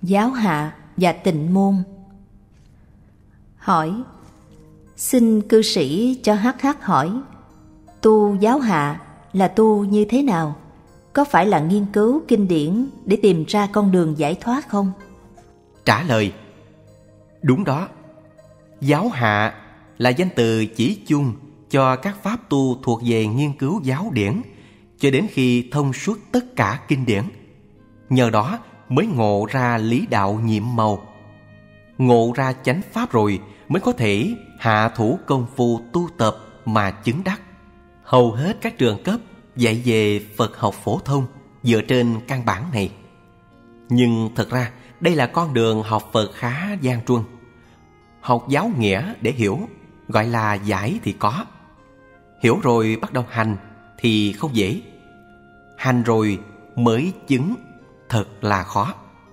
Giáo Hạ và Tịnh Môn. Hỏi: xin cư sĩ cho HH hỏi, tu Giáo Hạ là tu như thế nào? Có phải là nghiên cứu kinh điển để tìm ra con đường giải thoát không? Trả lời: đúng đó. Giáo Hạ là danh từ chỉ chung cho các pháp tu thuộc về nghiên cứu giáo điển cho đến khi thông suốt tất cả kinh điển. Nhờ đó mới ngộ ra lý đạo nhiệm màu. Ngộ ra chánh pháp rồi mới có thể hạ thủ công phu tu tập mà chứng đắc. Hầu hết các trường cấp dạy về Phật học phổ thông dựa trên căn bản này. Nhưng thật ra đây là con đường học Phật khá gian truân. Học giáo nghĩa để hiểu, gọi là giải thì có. Hiểu rồi bắt đầu hành thì không dễ. Hành rồi mới chứng thật là khó.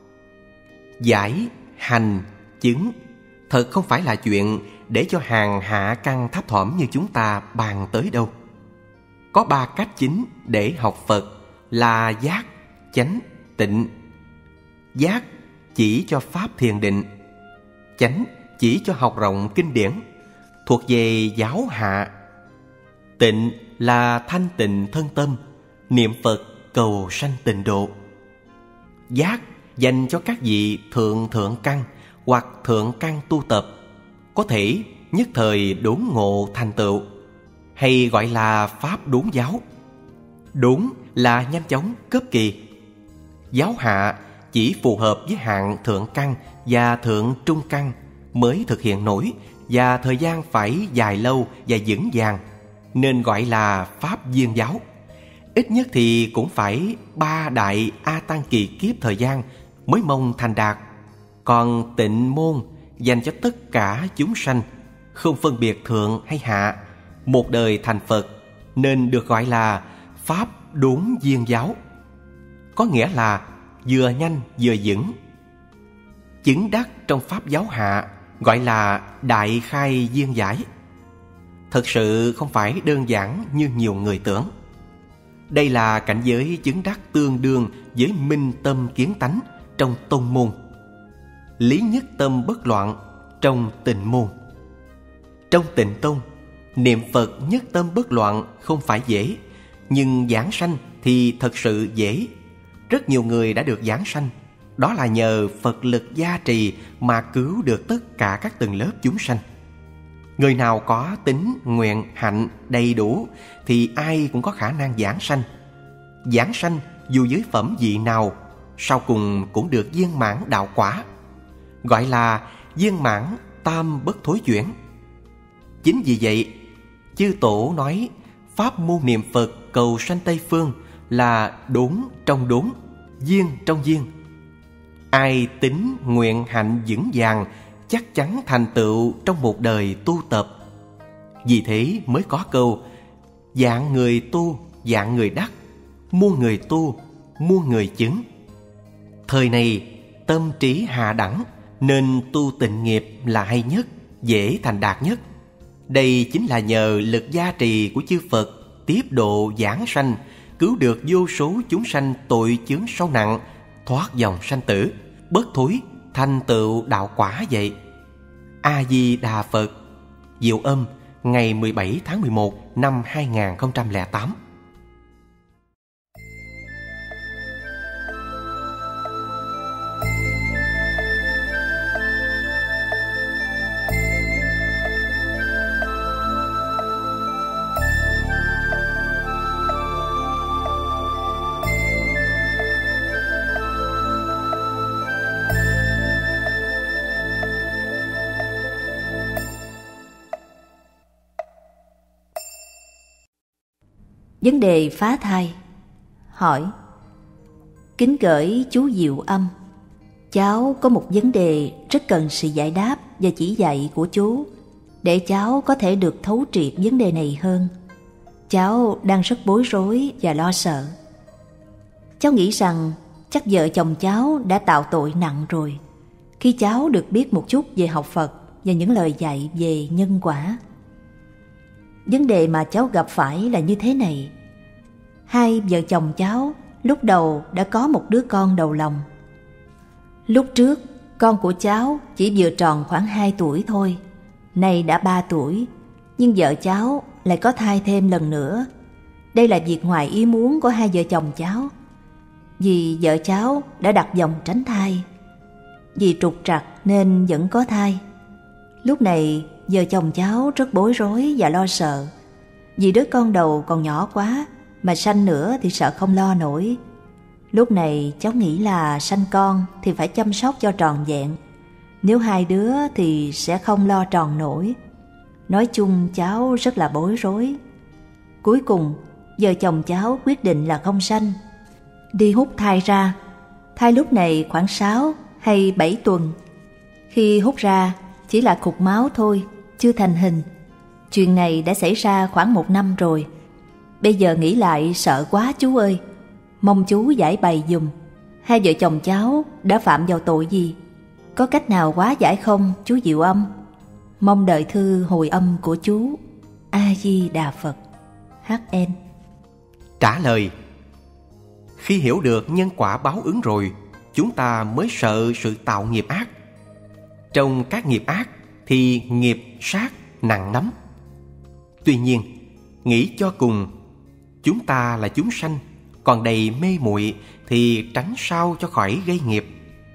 Giải, hành, chứng thật không phải là chuyện để cho hàng hạ căn thấp thỏm như chúng ta bàn tới đâu. Có 3 cách chính để học Phật là giác, chánh, tịnh. Giác chỉ cho pháp thiền định, chánh chỉ cho học rộng kinh điển, thuộc về giáo hạ. Tịnh là thanh tịnh thân tâm, niệm Phật cầu sanh tịnh độ. Giác dành cho các vị thượng căn hoặc thượng căn tu tập, có thể nhất thời đốn ngộ thành tựu, hay gọi là pháp đốn giáo. Đốn là nhanh chóng, cấp kỳ. Giáo hạ chỉ phù hợp với hạng thượng căn và thượng trung căn mới thực hiện nổi, và thời gian phải dài lâu và vững vàng, nên gọi là pháp viên giáo. Ít nhất thì cũng phải 3 đại A Tăng kỳ kiếp thời gian mới mong thành đạt. Còn tịnh môn dành cho tất cả chúng sanh, không phân biệt thượng hay hạ, một đời thành Phật, nên được gọi là pháp đốn viên giáo. Có nghĩa là vừa nhanh vừa vững. Chứng đắc trong pháp giáo hạ gọi là đại khai viên giải. Thật sự không phải đơn giản như nhiều người tưởng. Đây là cảnh giới chứng đắc tương đương với minh tâm kiến tánh trong tông môn, lý nhất tâm bất loạn trong tịnh môn. Trong tịnh tông, niệm Phật nhất tâm bất loạn không phải dễ, nhưng giảng sanh thì thật sự dễ. Rất nhiều người đã được giảng sanh. Đó là nhờ Phật lực gia trì mà cứu được tất cả các tầng lớp chúng sanh. Người nào có tính, nguyện, hạnh đầy đủ thì ai cũng có khả năng giảng sanh. Giảng sanh dù dưới phẩm vị nào, sau cùng cũng được viên mãn đạo quả, gọi là viên mãn tam bất thối chuyển. Chính vì vậy, chư tổ nói pháp môn niệm Phật cầu sanh Tây Phương là đốn trong đốn, viên trong viên. Ai tính, nguyện, hạnh vững vàng chắc chắn thành tựu trong một đời tu tập. Vì thế mới có câu dạng người tu, dạng người đắc, muôn người tu, muôn người chứng. Thời này tâm trí hạ đẳng, nên tu tịnh nghiệp là hay nhất, dễ thành đạt nhất. Đây chính là nhờ lực gia trì của chư Phật tiếp độ giảng sanh, cứu được vô số chúng sanh tội chướng sâu nặng, thoát dòng sanh tử, bất thối, thành tựu đạo quả vậy. A Di Đà Phật. Diệu Âm, ngày 17 tháng 11 năm 2008. Vấn đề phá thai. Hỏi: kính gửi chú Diệu Âm, cháu có một vấn đề rất cần sự giải đáp và chỉ dạy của chú, để cháu có thể được thấu triệt vấn đề này hơn. Cháu đang rất bối rối và lo sợ. Cháu nghĩ rằng chắc vợ chồng cháu đã tạo tội nặng rồi khi cháu được biết một chút về học Phật và những lời dạy về nhân quả. Vấn đề mà cháu gặp phải là như thế này. Hai vợ chồng cháu lúc đầu đã có một đứa con đầu lòng. Lúc trước, con của cháu chỉ vừa tròn khoảng 2 tuổi thôi, nay đã 3 tuổi, nhưng vợ cháu lại có thai thêm lần nữa. Đây là việc ngoài ý muốn của hai vợ chồng cháu, vì vợ cháu đã đặt vòng tránh thai. Vì trục trặc nên vẫn có thai. Lúc này vợ chồng cháu rất bối rối và lo sợ, vì đứa con đầu còn nhỏ quá, mà sanh nữa thì sợ không lo nổi. Lúc này cháu nghĩ là sanh con thì phải chăm sóc cho tròn vẹn, nếu 2 đứa thì sẽ không lo tròn nổi. Nói chung cháu rất là bối rối. Cuối cùng vợ chồng cháu quyết định là không sanh, đi hút thai ra. Thai lúc này khoảng 6 hay 7 tuần. Khi hút ra chỉ là cục máu thôi, chưa thành hình. Chuyện này đã xảy ra khoảng 1 năm rồi. Bây giờ nghĩ lại sợ quá chú ơi. Mong chú giải bày giùm, hai vợ chồng cháu đã phạm vào tội gì? Có cách nào hóa giải không chú Diệu Âm? Mong đợi thư hồi âm của chú. A Di Đà Phật. HN. Trả lời: khi hiểu được nhân quả báo ứng rồi, chúng ta mới sợ sự tạo nghiệp ác. Trong các nghiệp ác thì nghiệp sát nặng lắm. Tuy nhiên, nghĩ cho cùng, chúng ta là chúng sanh còn đầy mê muội thì tránh sao cho khỏi gây nghiệp.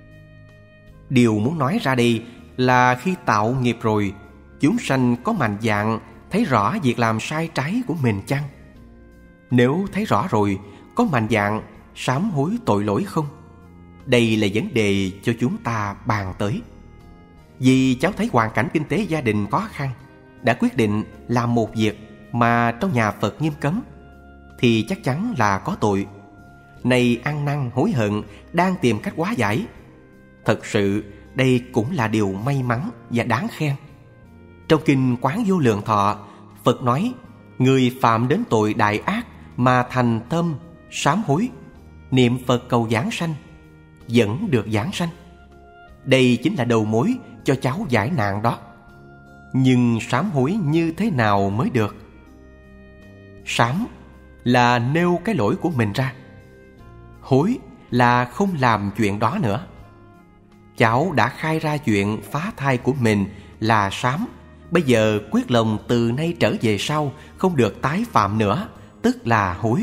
Điều muốn nói ra đây là khi tạo nghiệp rồi, chúng sanh có mạnh dạn thấy rõ việc làm sai trái của mình chăng? Nếu thấy rõ rồi, có mạnh dạn sám hối tội lỗi không? Đây là vấn đề cho chúng ta bàn tới. Vì cháu thấy hoàn cảnh kinh tế gia đình khó khăn, đã quyết định làm một việc mà trong nhà Phật nghiêm cấm, thì chắc chắn là có tội. Này ăn năn hối hận, đang tìm cách hóa giải. Thật sự đây cũng là điều may mắn và đáng khen. Trong kinh Quán Vô Lượng Thọ, Phật nói: người phạm đến tội đại ác mà thành tâm sám hối, niệm Phật cầu giảng sanh, vẫn được giảng sanh. Đây chính là đầu mối cho cháu giải nạn đó. Nhưng sám hối như thế nào mới được? Sám là nêu cái lỗi của mình ra, hối là không làm chuyện đó nữa. Cháu đã khai ra chuyện phá thai của mình là sám. Bây giờ quyết lòng từ nay trở về sau không được tái phạm nữa, tức là hối.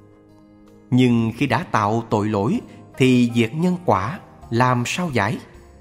Nhưng khi đã tạo tội lỗi thì việc nhân quả làm sao giải?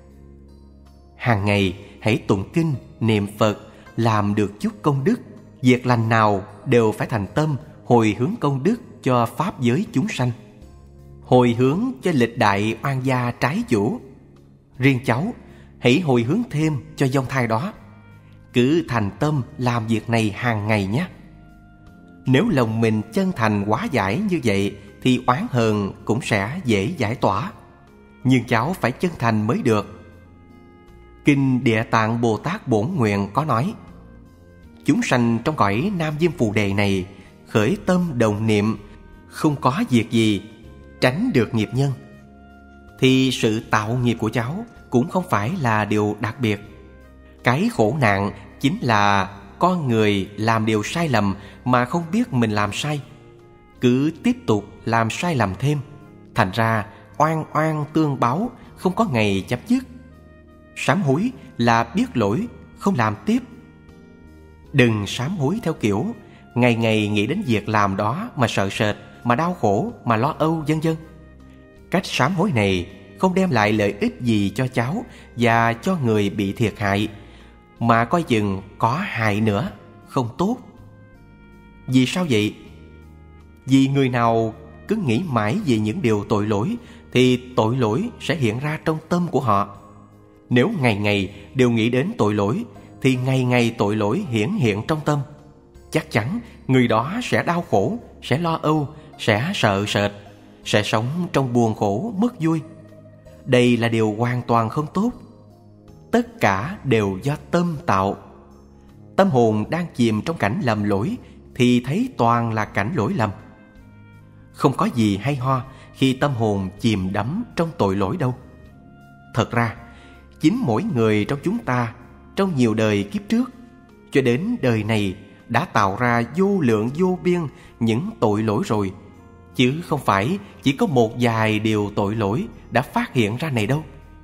Hàng ngày hãy tụng kinh, niệm Phật, làm được chút công đức. Việc lành nào đều phải thành tâm hồi hướng công đức cho pháp giới chúng sanh, hồi hướng cho lịch đại oan gia trái chủ. Riêng cháu, hãy hồi hướng thêm cho vong thai đó. Cứ thành tâm làm việc này hàng ngày nhé. Nếu lòng mình chân thành hóa giải như vậy thì oán hờn cũng sẽ dễ giải tỏa. Nhưng cháu phải chân thành mới được. Kinh Địa Tạng Bồ Tát Bổn Nguyện có nói: chúng sanh trong cõi Nam Diêm Phù Đề này khởi tâm đồng niệm, không có việc gì tránh được nghiệp nhân, thì sự tạo nghiệp của cháu cũng không phải là điều đặc biệt. Cái khổ nạn chính là con người làm điều sai lầm mà không biết mình làm sai, cứ tiếp tục làm sai lầm thêm, thành ra oan oan tương báo, không có ngày chấm dứt. Sám hối là biết lỗi, không làm tiếp. Đừng sám hối theo kiểu ngày ngày nghĩ đến việc làm đó mà sợ sệt, mà đau khổ, mà lo âu vân vân. Cách sám hối này không đem lại lợi ích gì cho cháu và cho người bị thiệt hại, mà coi chừng có hại nữa, không tốt. Vì sao vậy? Vì người nào cứ nghĩ mãi về những điều tội lỗi thì tội lỗi sẽ hiện ra trong tâm của họ. Nếu ngày ngày đều nghĩ đến tội lỗi thì ngày ngày tội lỗi hiển hiện trong tâm. Chắc chắn người đó sẽ đau khổ, sẽ lo âu, sẽ sợ sệt, sẽ sống trong buồn khổ mất vui. Đây là điều hoàn toàn không tốt. Tất cả đều do tâm tạo. Tâm hồn đang chìm trong cảnh lầm lỗi thì thấy toàn là cảnh lỗi lầm. Không có gì hay ho khi tâm hồn chìm đắm trong tội lỗi đâu. Thật ra, chính mỗi người trong chúng ta trong nhiều đời kiếp trước cho đến đời này đã tạo ra vô lượng vô biên những tội lỗi rồi, chứ không phải chỉ có một vài điều tội lỗi đã phát hiện ra này đâu.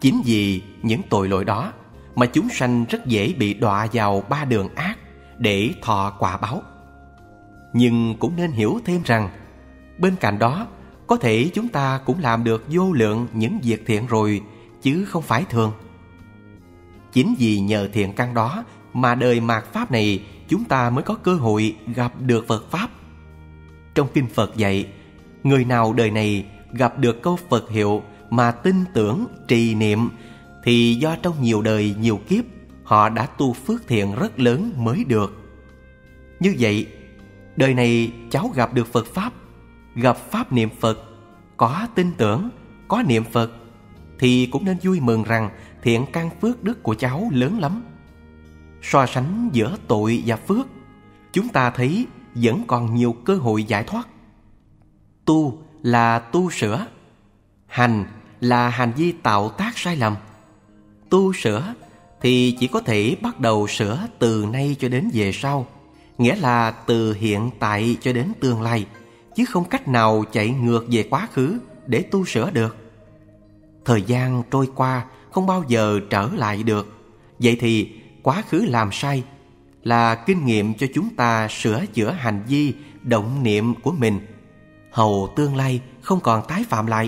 Chính vì những tội lỗi đó mà chúng sanh rất dễ bị đọa vào ba đường ác để thọ quả báo. Nhưng cũng nên hiểu thêm rằng, bên cạnh đó, có thể chúng ta cũng làm được vô lượng những việc thiện rồi, chứ không phải thường. Chính vì nhờ thiện căn đó mà đời mạt Pháp này chúng ta mới có cơ hội gặp được Phật Pháp. Trong Kinh Phật dạy, người nào đời này gặp được câu Phật hiệu mà tin tưởng, trì niệm, thì do trong nhiều đời, nhiều kiếp, họ đã tu phước thiện rất lớn mới được. Như vậy, đời này cháu gặp được Phật Pháp, gặp Pháp niệm Phật, có tin tưởng, có niệm Phật, thì cũng nên vui mừng rằng thiện căn phước đức của cháu lớn lắm. So sánh giữa tội và phước, chúng ta thấy vẫn còn nhiều cơ hội giải thoát. Tu là tu sửa, hành là hành vi tạo tác sai lầm. Tu sửa thì chỉ có thể bắt đầu sửa từ nay cho đến về sau, nghĩa là từ hiện tại cho đến tương lai, chứ không cách nào chạy ngược về quá khứ để tu sửa được. Thời gian trôi qua không bao giờ trở lại được. Vậy thì quá khứ làm sai là kinh nghiệm cho chúng ta sửa chữa hành vi, động niệm của mình, hầu tương lai không còn tái phạm lại.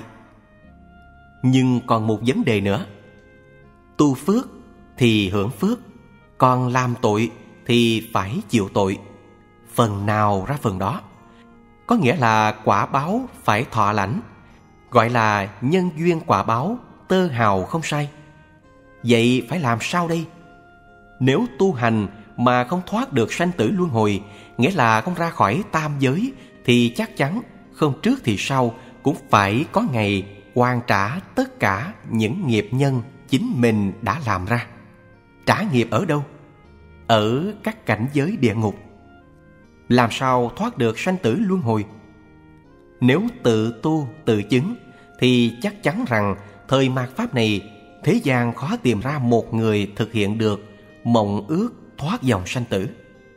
Nhưng còn một vấn đề nữa. Tu phước thì hưởng phước, còn làm tội thì phải chịu tội. Phần nào ra phần đó. Có nghĩa là quả báo phải thọ lãnh, gọi là nhân duyên quả báo, tơ hào không sai. Vậy phải làm sao đây? Nếu tu hành mà không thoát được sanh tử luân hồi, nghĩa là không ra khỏi tam giới, thì chắc chắn không trước thì sau cũng phải có ngày hoàn trả tất cả những nghiệp nhân chính mình đã làm ra. Trả nghiệp ở đâu? Ở các cảnh giới địa ngục. Làm sao thoát được sanh tử luân hồi? Nếu tự tu, tự chứng, thì chắc chắn rằng thời mạt Pháp này, thế gian khó tìm ra một người thực hiện được mộng ước thoát dòng sanh tử.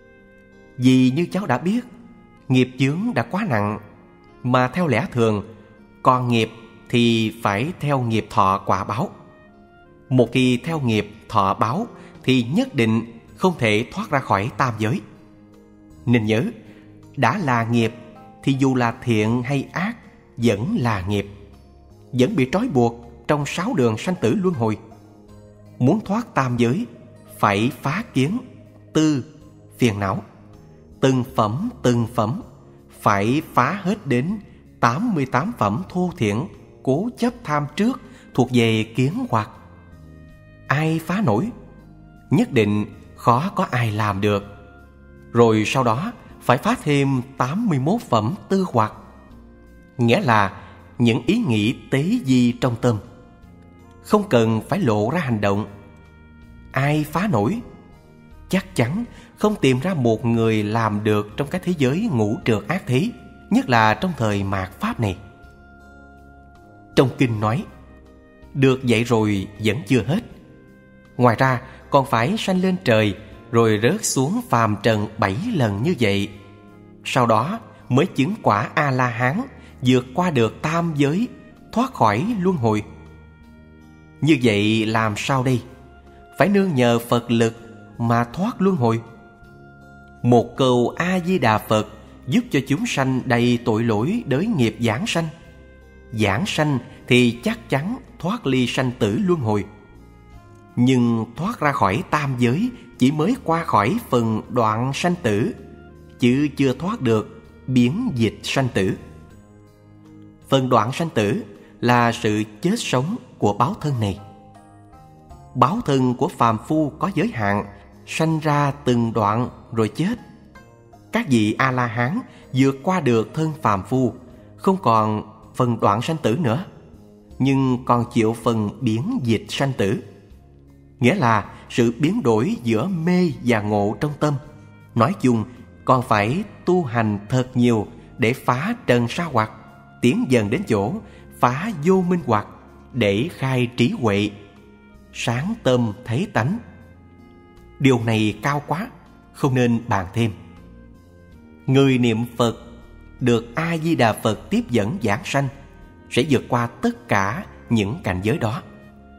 Vì như cháu đã biết, nghiệp chướng đã quá nặng, mà theo lẽ thường, còn nghiệp thì phải theo nghiệp thọ quả báo. Một khi theo nghiệp thọ báo thì nhất định không thể thoát ra khỏi tam giới. Nên nhớ, đã là nghiệp thì dù là thiện hay ác vẫn là nghiệp, vẫn bị trói buộc trong 6 đường sanh tử luân hồi. Muốn thoát tam giới phải phá kiến, tư, phiền não, từng phẩm phải phá hết đến 88 phẩm thô thiển cố chấp tham trước thuộc về kiến hoặc. Ai phá nổi? Nhất định khó có ai làm được. Rồi sau đó phải phá thêm 81 phẩm tư hoặc, nghĩa là những ý nghĩ tế di trong tâm, không cần phải lộ ra hành động. Ai phá nổi? Chắc chắn không tìm ra một người làm được trong cái thế giới ngũ trược ác thế, nhất là trong thời mạt Pháp này. Trong kinh nói, được vậy rồi vẫn chưa hết. Ngoài ra còn phải sanh lên trời rồi rớt xuống phàm trần 7 lần như vậy. Sau đó mới chứng quả A-la-hán, vượt qua được tam giới, thoát khỏi luân hồi. Như vậy làm sao đây? Phải nương nhờ Phật lực mà thoát luân hồi. Một câu A-di-đà Phật giúp cho chúng sanh đầy tội lỗi đới nghiệp giảng sanh. Giảng sanh thì chắc chắn thoát ly sanh tử luân hồi. Nhưng thoát ra khỏi tam giới chỉ mới qua khỏi phần đoạn sanh tử, chứ chưa thoát được biến dịch sanh tử. Phần đoạn sanh tử là sự chết sống của báo thân này. Báo thân của phàm phu có giới hạn, sanh ra từng đoạn rồi chết. Các vị A-la-hán vượt qua được thân phàm phu, không còn phần đoạn sanh tử nữa, nhưng còn chịu phần biến dịch sanh tử, nghĩa là sự biến đổi giữa mê và ngộ trong tâm. Nói chung, còn phải tu hành thật nhiều để phá trần sa hoặc, tiến dần đến chỗ phá vô minh hoặc, để khai trí huệ, sáng tâm thấy tánh. Điều này cao quá, không nên bàn thêm. Người niệm Phật được A-di-đà Phật tiếp dẫn giảng sanh sẽ vượt qua tất cả những cảnh giới đó.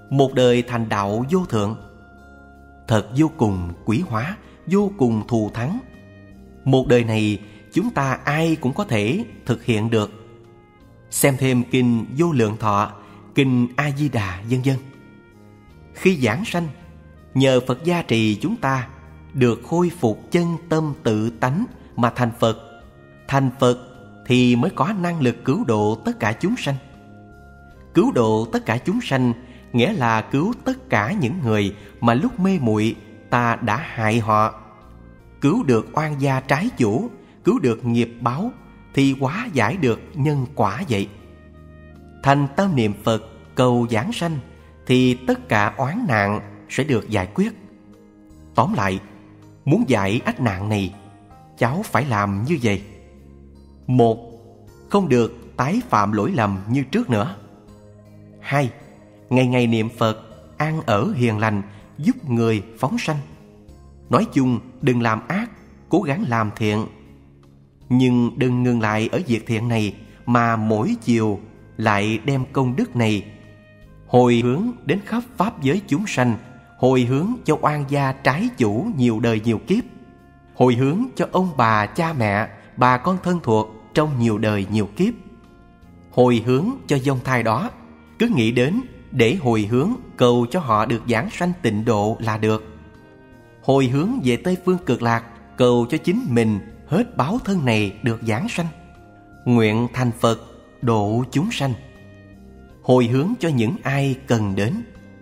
một đời thành đạo vô thượng. Thật vô cùng quý hóa, vô cùng thù thắng. Một đời này chúng ta ai cũng có thể thực hiện được. Xem thêm kinh Vô Lượng Thọ, kinh A Di Đà vân vân. Khi giảng sanh, nhờ Phật gia trì chúng ta được khôi phục chân tâm tự tánh mà thành Phật. Thành Phật thì mới có năng lực cứu độ tất cả chúng sanh. Cứu độ tất cả chúng sanh nghĩa là cứu tất cả những người mà lúc mê muội ta đã hại họ. Cứu được oan gia trái chủ, cứu được nghiệp báo, thì hóa giải được nhân quả vậy. Thành tâm niệm Phật cầu giảng sanh thì tất cả oán nạn sẽ được giải quyết. Tóm lại, muốn giải ách nạn này, cháu phải làm như vậy. 1. Không được tái phạm lỗi lầm như trước nữa. 2. Ngày ngày niệm Phật, ăn ở hiền lành, giúp người phóng sanh. Nói chung đừng làm ác, cố gắng làm thiện. Nhưng đừng ngừng lại ở việc thiện này, mà mỗi chiều lại đem công đức này hồi hướng đến khắp pháp giới chúng sanh, hồi hướng cho oan gia trái chủ nhiều đời nhiều kiếp, hồi hướng cho ông bà cha mẹ, bà con thân thuộc trong nhiều đời nhiều kiếp, hồi hướng cho vong thai đó. Cứ nghĩ đến để hồi hướng cầu cho họ được giảng sanh tịnh độ là được. Hồi hướng về Tây Phương Cực Lạc, cầu cho chính mình hết báo thân này được giảng sanh, nguyện thành Phật độ chúng sanh. Hồi hướng cho những ai cần đến.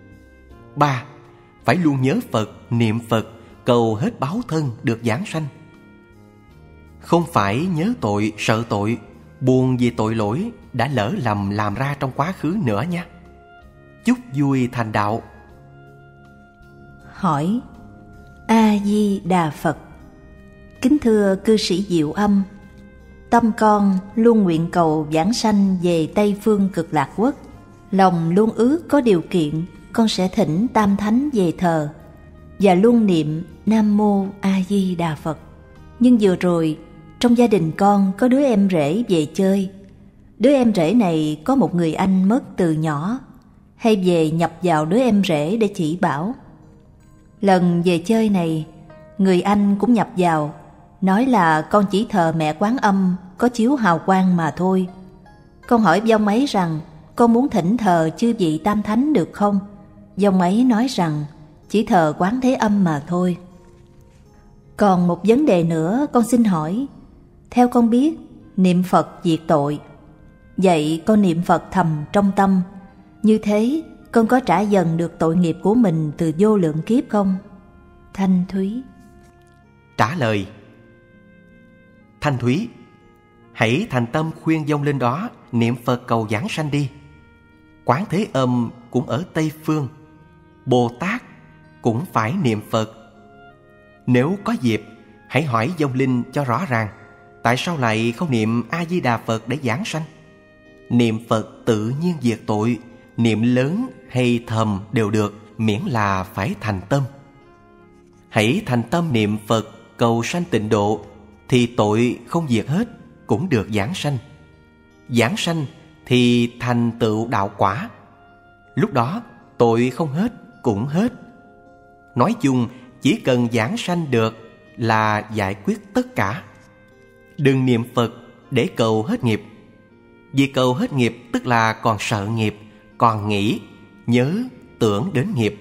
3. Phải luôn nhớ Phật, niệm Phật, cầu hết báo thân được giảng sanh. Không phải nhớ tội, sợ tội, buồn vì tội lỗi đã lỡ lầm làm ra trong quá khứ nữa nha. Chúc vui thành đạo. Hỏi: A Di Đà Phật. Kính thưa cư sĩ Diệu Âm, tâm con luôn nguyện cầu giảng sanh về Tây Phương Cực Lạc Quốc. Lòng luôn ước có điều kiện con sẽ thỉnh Tam Thánh về thờ và luôn niệm Nam Mô A Di Đà Phật. Nhưng vừa rồi trong gia đình con có đứa em rể về chơi. Đứa em rể này có một người anh mất từ nhỏ, hay về nhập vào đứa em rể để chỉ bảo. Lần về chơi này, người anh cũng nhập vào, nói là con chỉ thờ mẹ Quán Âm có chiếu hào quang mà thôi. Con hỏi vong ấy rằng con muốn thỉnh thờ chư vị Tam Thánh được không? Vong ấy nói rằng chỉ thờ Quán Thế Âm mà thôi. Còn một vấn đề nữa con xin hỏi. Theo con biết, niệm Phật diệt tội. Vậy con niệm Phật thầm trong tâm, như thế con có trả dần được tội nghiệp của mình từ vô lượng kiếp không? Thanh Thúy. Trả lời: Thanh Thúy, hãy thành tâm khuyên vong linh đó niệm Phật cầu giảng sanh đi. Quán Thế Âm cũng ở Tây Phương, Bồ Tát cũng phải niệm Phật. Nếu có dịp, hãy hỏi vong linh cho rõ ràng, tại sao lại không niệm A Di Đà Phật để giảng sanh? Niệm Phật tự nhiên diệt tội, niệm lớn hay thầm đều được, miễn là phải thành tâm. Hãy thành tâm niệm Phật cầu sanh tịnh độ, thì tội không diệt hết cũng được giảng sanh. Giảng sanh thì thành tựu đạo quả. Lúc đó tội không hết cũng hết. Nói chung chỉ cần giảng sanh được là giải quyết tất cả. Đừng niệm Phật để cầu hết nghiệp. Vì cầu hết nghiệp tức là còn sợ nghiệp, còn nghĩ, nhớ, tưởng đến nghiệp.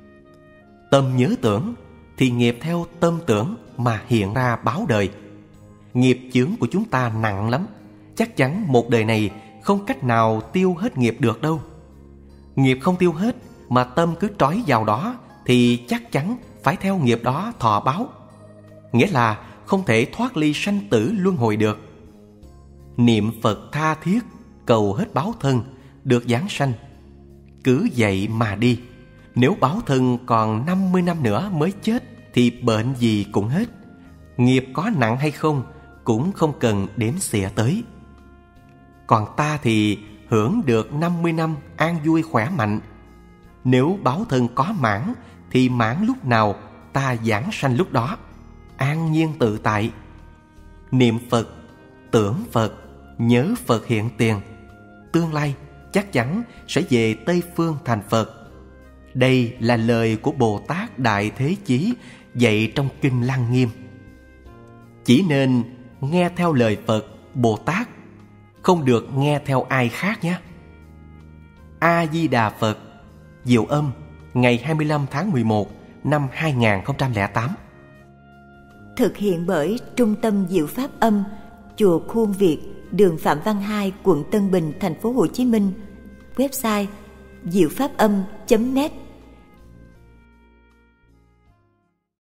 Tâm nhớ tưởng thì nghiệp theo tâm tưởng mà hiện ra báo đời. Nghiệp chướng của chúng ta nặng lắm, chắc chắn một đời này không cách nào tiêu hết nghiệp được đâu. Nghiệp không tiêu hết mà tâm cứ trói vào đó thì chắc chắn phải theo nghiệp đó thọ báo. Nghĩa là không thể thoát ly sanh tử luân hồi được. Niệm Phật tha thiết, cầu hết báo thân, được giảng sanh. Cứ vậy mà đi. Nếu báo thân còn 50 năm nữa mới chết thì bệnh gì cũng hết. Nghiệp có nặng hay không cũng không cần đếm xỉa tới. Còn ta thì hưởng được 50 năm an vui khỏe mạnh. Nếu báo thân có mãn thì mãn lúc nào ta giảng sanh lúc đó, an nhiên tự tại. Niệm Phật, tưởng Phật, nhớ Phật hiện tiền, tương lai chắc chắn sẽ về Tây Phương thành Phật. Đây là lời của Bồ Tát Đại Thế Chí dạy trong Kinh Lăng Nghiêm. Chỉ nên nghe theo lời Phật, Bồ Tát, không được nghe theo ai khác nhé. A Di Đà Phật. Diệu Âm, ngày 25 tháng 11 năm 2008. Thực hiện bởi Trung tâm Diệu Pháp Âm, Chùa Khuôn Việt, đường Phạm Văn Hai, quận Tân Bình, thành phố Hồ Chí Minh. Website diệu pháp âm.net.